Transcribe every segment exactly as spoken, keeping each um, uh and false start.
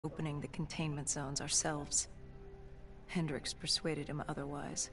opening the containment zones ourselves. Hendricks persuaded him otherwise.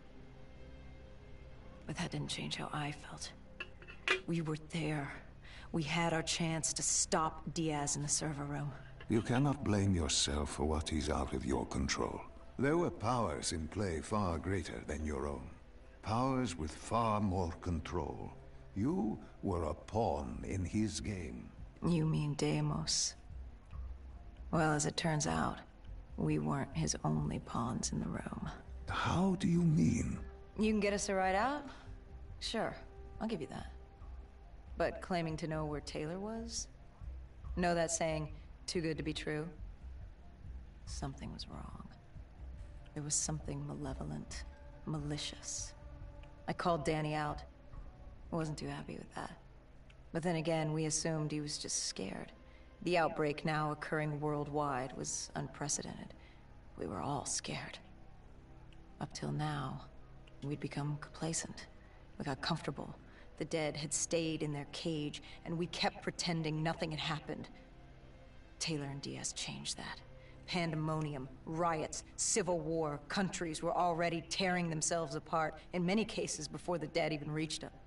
But that didn't change how I felt. We were there. We had our chance to stop Diaz in the server room. You cannot blame yourself for what is out of your control. There were powers in play far greater than your own. Powers with far more control. You were a pawn in his game. You mean Deimos? Well, as it turns out, we weren't his only pawns in the room. How do you mean? You can get us a ride out? Sure, I'll give you that. But claiming to know where Taylor was? Know that saying, too good to be true? Something was wrong. There was something malevolent, malicious. I called Danny out. I wasn't too happy with that. But then again, we assumed he was just scared. The outbreak, now occurring worldwide, was unprecedented. We were all scared. Up till now, we'd become complacent. We got comfortable. The dead had stayed in their cage, and we kept pretending nothing had happened. Taylor and Diaz changed that. Pandemonium, riots, civil war, countries were already tearing themselves apart, in many cases before the dead even reached us.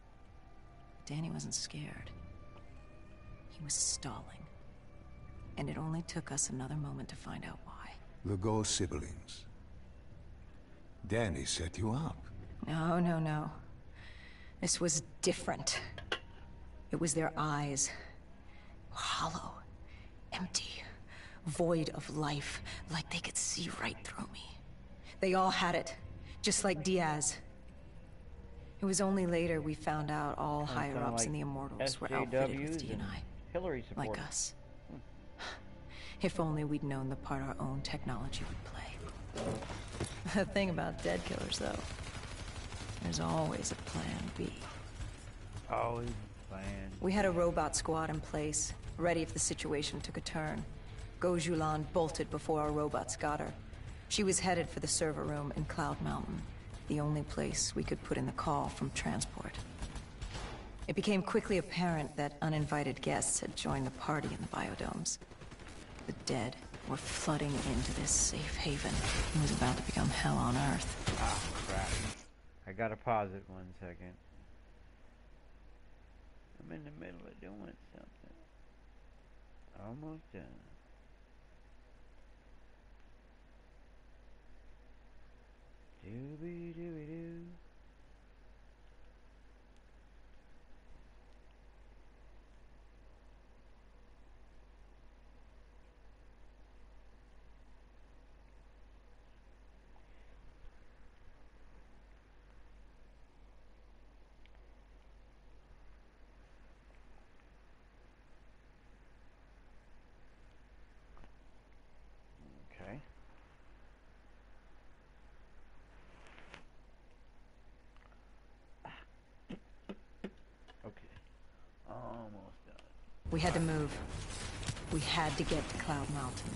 Danny wasn't scared. He was stalling. And it only took us another moment to find out why. The Ghost siblings. Danny set you up. No, no, no. This was different. It was their eyes. Hollow. Empty. Void of life. Like they could see right through me. They all had it. Just like Diaz. It was only later we found out all higher-ups like in the Immortals S J were outfitted with Ws D N I. Hillary supporters. Like us. If only we'd known the part our own technology would play. The thing about dead killers, though, there's always a plan B. Always a plan. We had a robot squad in place, ready if the situation took a turn. Gojulan bolted before our robots got her. She was headed for the server room in Cloud Mountain, the only place we could put in the call from transport. It became quickly apparent that uninvited guests had joined the party in the biodomes. The dead were flooding into this safe haven. It was about to become hell on Earth. Ah, crap. I gotta pause it one second. I'm in the middle of doing something. Almost done. Dooby dooby doo. Okay. Okay. Almost done. We had to move. We had to get to Cloud Mountain.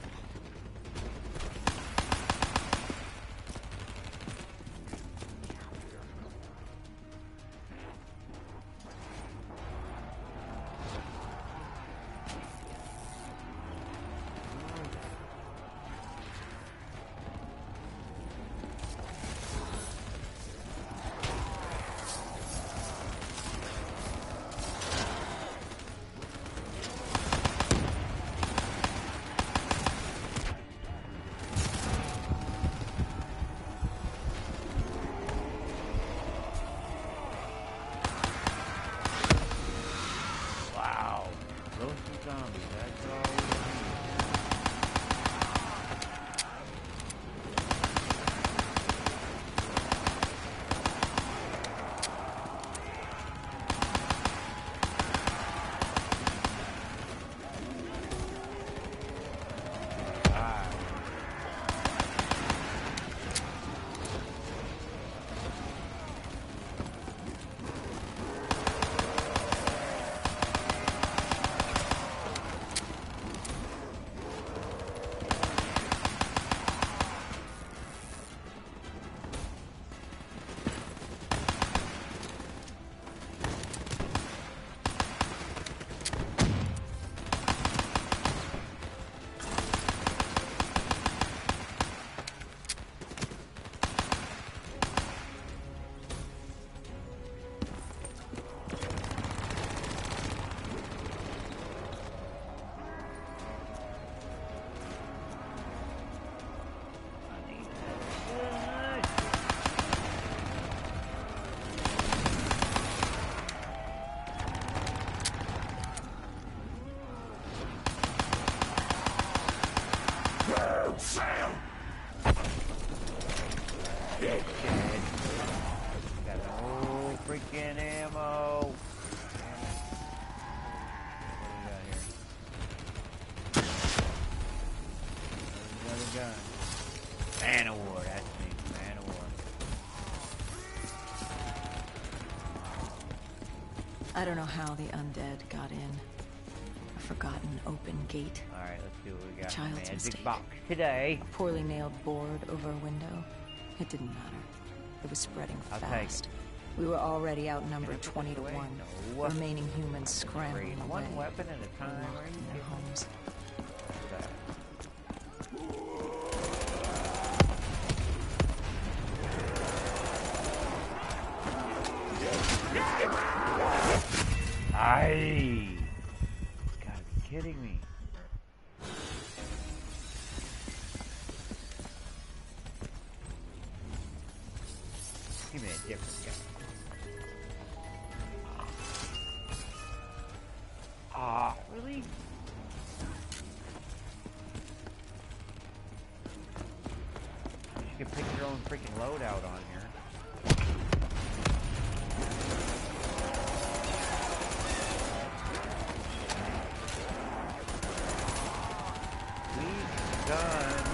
Shit. Got no freaking ammo. What do we got here? There's another gun. Man of war, that's me. Man of war. I don't know how the undead got in. A forgotten open gate. Alright, let's see what we got. Child's Magic mistake. box today. A poorly nailed board over a window. It didn't matter. It was spreading I'll take fast. We were already outnumbered Can I put twenty this to away? one. No. Remaining humans scrambling Trade away. one weapon at a time. Are Locked you in their kidding me? homes. What's that? Aye! You gotta be kidding me. Give me a different gun. Ah, really? You can pick your own freaking loadout on here. Sweet gun.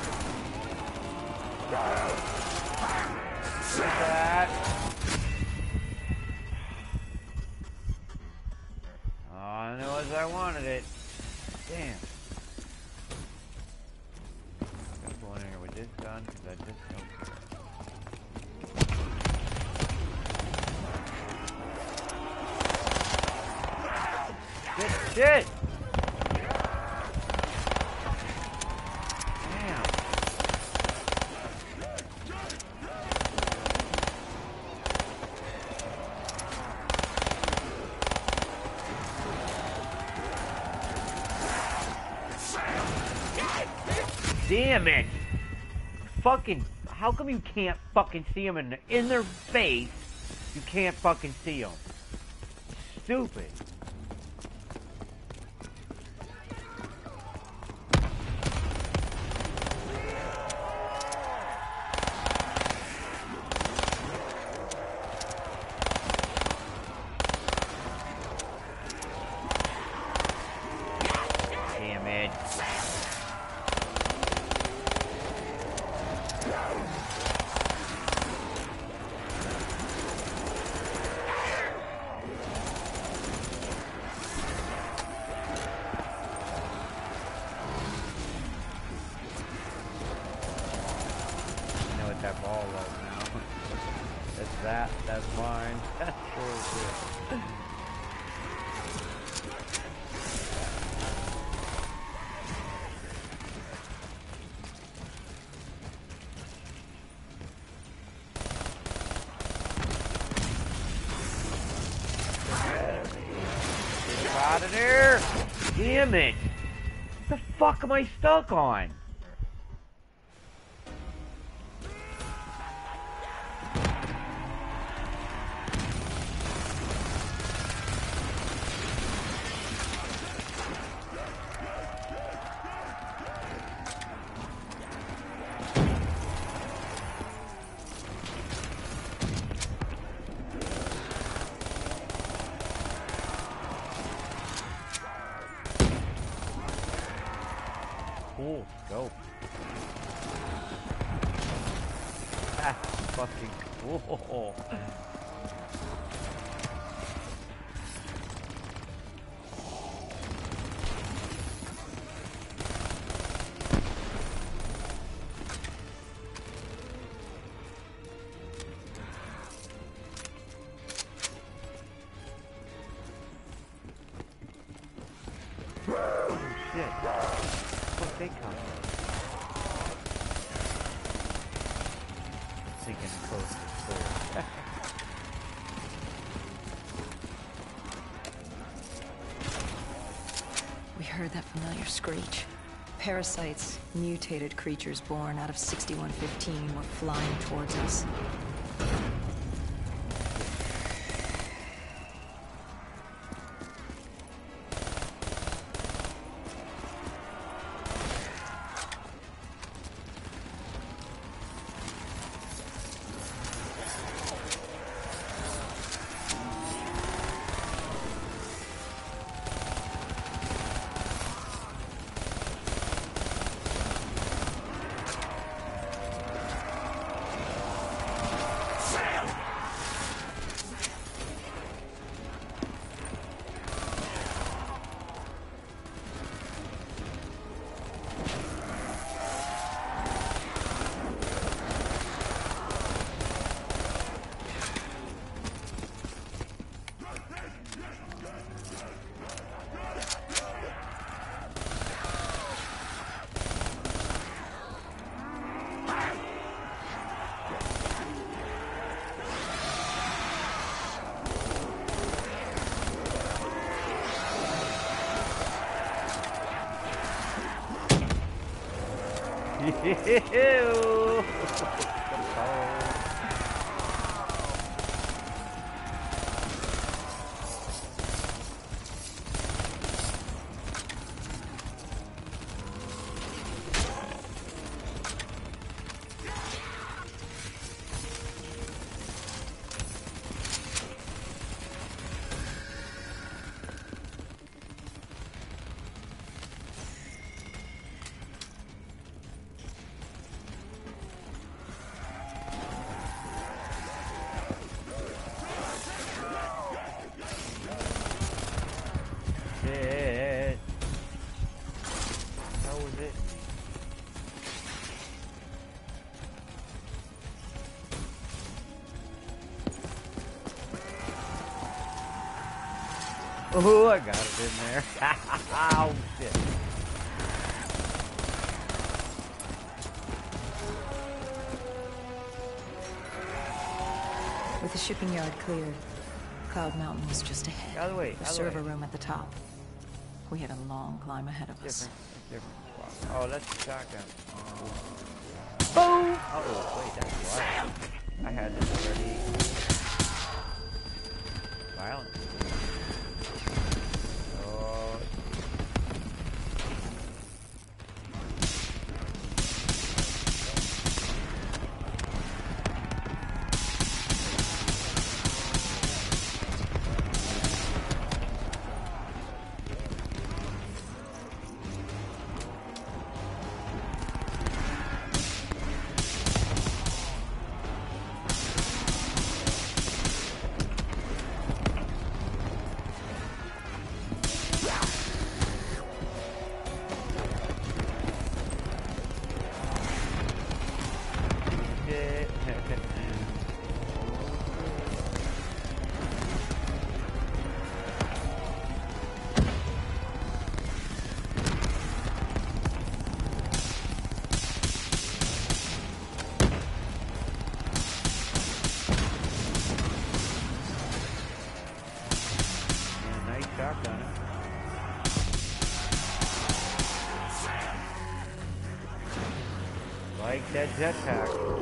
Look at that. Oh, I knew as I wanted it. Damn. I'm gonna go in here with this gun because I just don't care. Good shit! Damn. Damn it! Fucking, how come you can't fucking see them in, in their face? You can't fucking see them. Stupid. Damn it. I know what that ball was now. That's that, that's mine. That's bullshit. Get out of there! Damn it! What the fuck am I stuck on? Cool, go. That's fucking cool. Oh shit. Where'd they come from? Thinking close to full. We heard that familiar screech. Parasites, mutated creatures born out of sixty-one fifteen, were flying towards us. Ew. Shit. How was it? Oh, I got it in there. Oh, shit. With the shipping yard cleared, Cloud Mountain was just ahead. Out of the way, The out of the server way. room at the top. We had a long climb ahead of us. Different, different spot. Oh, that's the shotgun. Boom! Oh, wait, that's wild. I had this already. Violent. Oh. Shotgun. Like that jetpack.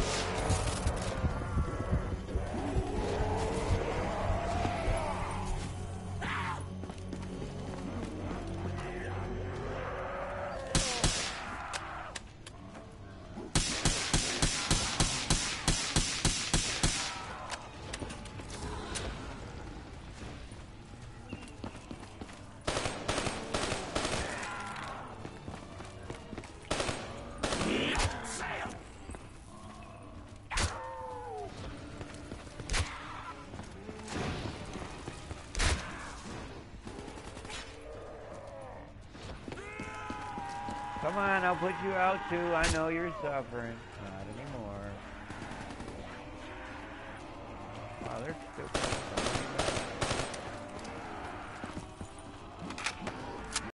Come on, I'll put you out too. I know you're suffering. Not anymore. Wow, they're stupid.